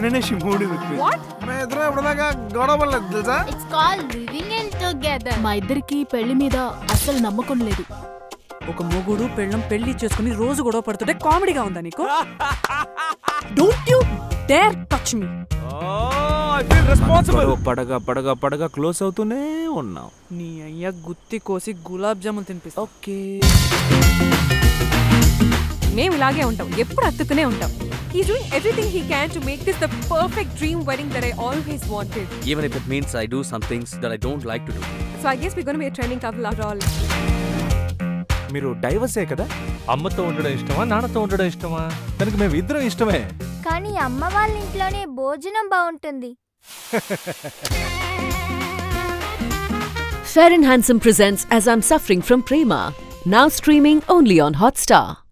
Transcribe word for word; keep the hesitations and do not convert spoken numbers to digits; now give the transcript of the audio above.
నిన్ననే she moved with me. What? మే ఇద్దరు ఎప్పుడదాకా గొడవ పడలేదు తెలుసా? It's called living in together. మా ఇద్దరికి పెళ్లి మీద అసలు నమ్మకం లేదు. ఒక మొగుడు పెళ్ళం పెళ్లి చేసుకుని రోజు గొడవ పడుతుంటే కామెడీగా ఉందా నీకు? Don't you dare touch me. I feel responsible. పడగా పడగా పడగా క్లోజ్ అవుతూనే ఉన్నాం. నీ అయ్య గుత్తి కోసి గులాబ్ జామున్ తినిపిస్తా. ఓకే. మేము ఇలాగే ఉంటాం, ఎప్పుడు అత్తుకునే ఉంటాం. He's doing everything he can to make this the perfect dream wedding that I always wanted. Even if it means I do some things that I don't like to do. So I guess we're going to be a trending couple after all. మీరు డైవర్సే కదా? అమ్మతో ఉండడం ఇష్టమా నాన్నతో ఉండడం ఇష్టమా? దానికి మేము ఇద్దరం ఇష్టమే. కానీ అమ్మ వాళ్ళ ఇంట్లోనే భోజనం బాగుంటుంది. Fair and Handsome presents As I'm Suffering from Prema, now streaming only on Hotstar.